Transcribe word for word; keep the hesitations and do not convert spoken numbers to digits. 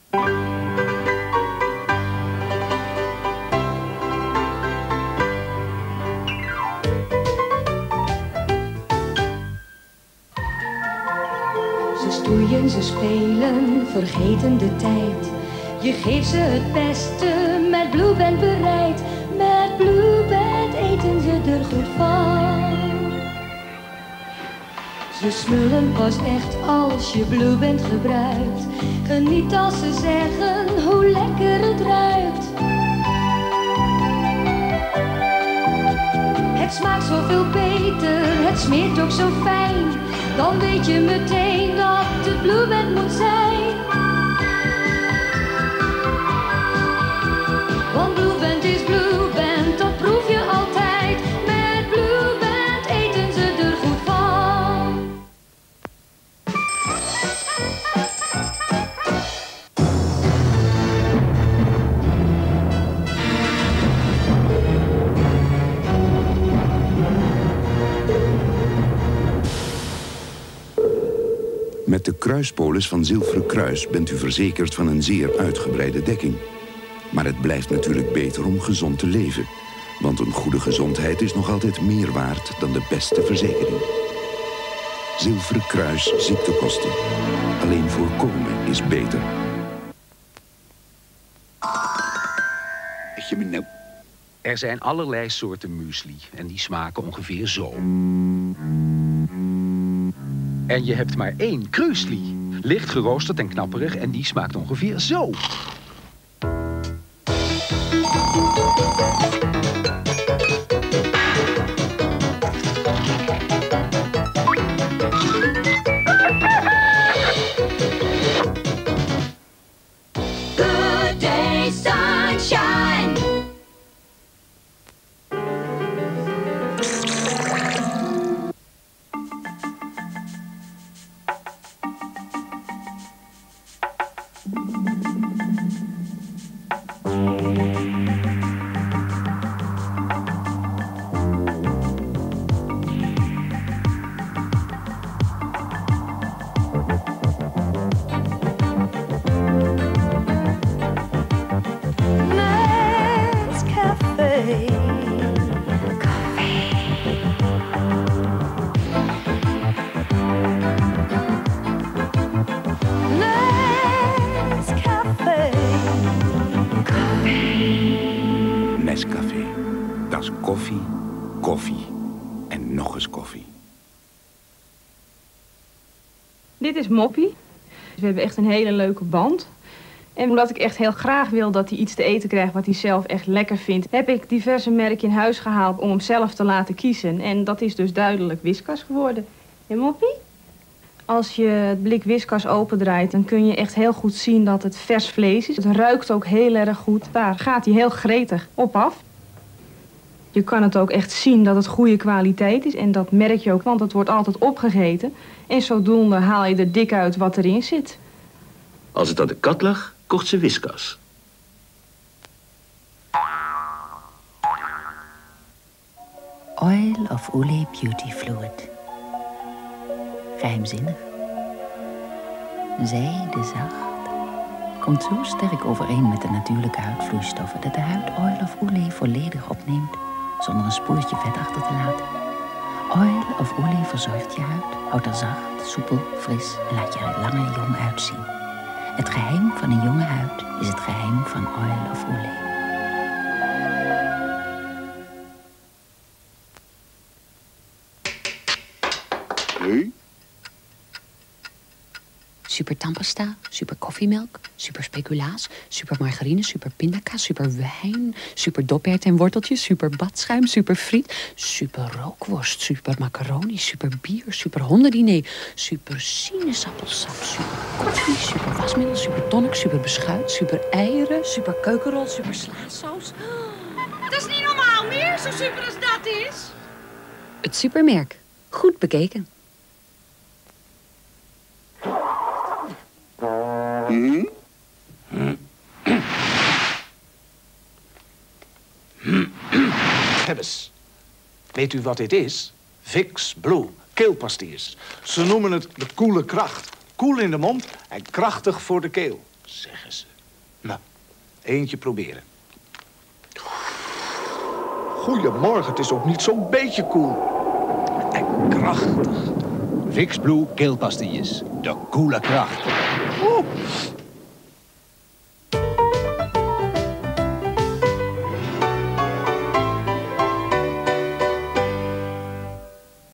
Ze stoeien, ze spelen, vergeten de tijd. Je geeft ze het beste, met Blueband bereid. Met Blueband eten ze er goed van. Ze smullen pas echt als je Blueband gebruikt. Geniet als ze zeggen hoe lekker het ruikt. Het smaakt zoveel beter, het smeert ook zo fijn. Dan weet je meteen dat het Blueband moet zijn. Want Blueband is Blueband, dat proef je altijd. Met Blueband eten ze er goed van. Met de kruispolis van Zilveren Kruis bent u verzekerd van een zeer uitgebreide dekking. Maar het blijft natuurlijk beter om gezond te leven. Want een goede gezondheid is nog altijd meer waard dan de beste verzekering. Zilveren Kruis ziektekosten. Alleen voorkomen is beter. Weet je me nou? Er zijn allerlei soorten muesli en die smaken ongeveer zo. En je hebt maar één kruisli. Licht geroosterd en knapperig en die smaakt ongeveer zo. Good day, sunshine. Nescafé. Dat is koffie, koffie en nog eens koffie. Dit is Moppie. We hebben echt een hele leuke band. En omdat ik echt heel graag wil dat hij iets te eten krijgt wat hij zelf echt lekker vindt, heb ik diverse merken in huis gehaald om hem zelf te laten kiezen. En dat is dus duidelijk Whiskas geworden. En Moppie? Als je het blik Whiskas opendraait, dan kun je echt heel goed zien dat het vers vlees is. Het ruikt ook heel erg goed. Daar gaat hij heel gretig op af. Je kan het ook echt zien dat het goede kwaliteit is. En dat merk je ook, want het wordt altijd opgegeten. En zodoende haal je er dik uit wat erin zit. Als het aan de kat lag, kocht ze Whiskas. Oil of Olay Beauty Fluid. Geheimzinnig. Zijdezacht. Komt zo sterk overeen met de natuurlijke huidvloeistoffen dat de huid Oil of Olay volledig opneemt zonder een spoortje vet achter te laten. Oil of Olay verzorgt je huid, houdt er zacht, soepel, fris en laat je er langer jong uitzien. Het geheim van een jonge huid is het geheim van Oil of Olay. Hey? Super tandpasta, super koffiemelk, super speculaas, super margarine, super pindakaas, super wijn, super doperwten en worteltjes, super badschuim, super friet, super rookworst, super macaroni, super bier, super hondendiner, super sinaasappelsap, super koffie, super wasmiddel, super tonic, super beschuit, super eieren, super keukenrol, super slaasaus. Dat is niet normaal meer, zo super als dat is. Het supermerk. Goed bekeken. Hm? Gebbes, weet u wat dit is? Vicks Blue, keelpastilles. Ze noemen het de koele kracht. Koel in de mond en krachtig voor de keel. zeggen ze. Nou, eentje proberen. Goedemorgen, het is ook niet zo'n beetje koel. En krachtig. Vicks Blue keelpastilles. De koele kracht. Oeh.